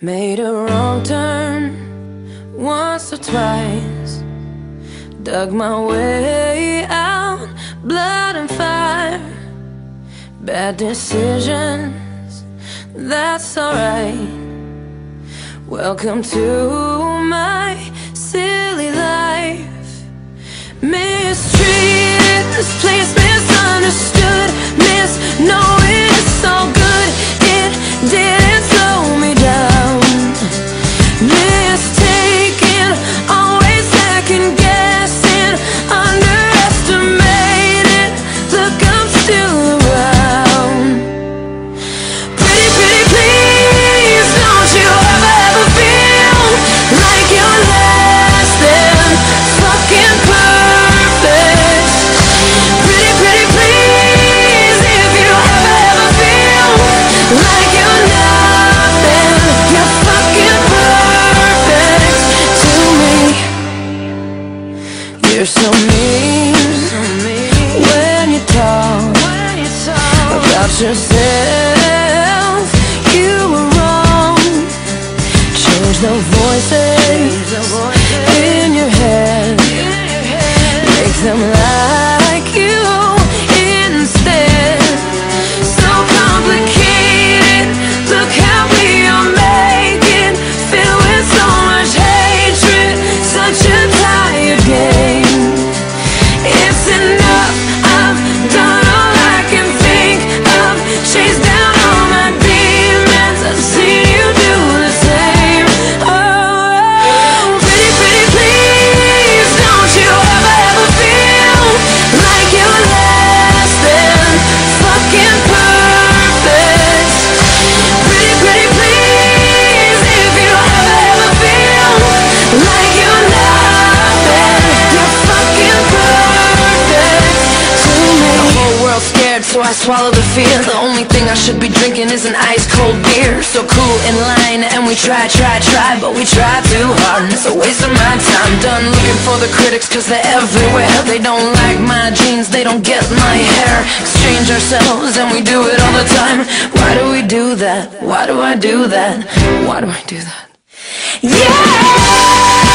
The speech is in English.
Made a wrong turn once or twice, dug my way out, blood and fire. Bad decisions, that's alright. Welcome to my silly life. Mistreated, this place misunderstood, misknowing it's all good. It didn't slow me down. Mistaken, always second guessing, underestimated. Look, I'm still around. Pretty, pretty please, don't you ever feel like you're less than fucking perfect. Pretty, pretty please, if you ever feel like you're nothing, you're fucking perfect to me. You're so mean when you talk about yourself. You were wrong. Change the voices in your head, make them like you instead. So complicated, look how we are making, filled with so much hatred, such a tired game. It's enough, I've done all I can think of, chased down all my demons, I've seen you do the same. Oh, pretty, pretty please, don't you ever feel like you're less than fucking perfect. Pretty, pretty please, if you ever feel like you're nothing, you're fucking perfect to me. The whole world's scared, so I swallow the fear. The only thing I should be drinking is an ice cold beer. So cool in line, and we try, but we try too hard, and it's a waste of my time. Done looking for the critics, cause they're everywhere. They don't like my jeans, they don't get my hair. Exchange ourselves, and we do it all the time. Why do we do that? Why do I do that? Why do I do that? Yeah!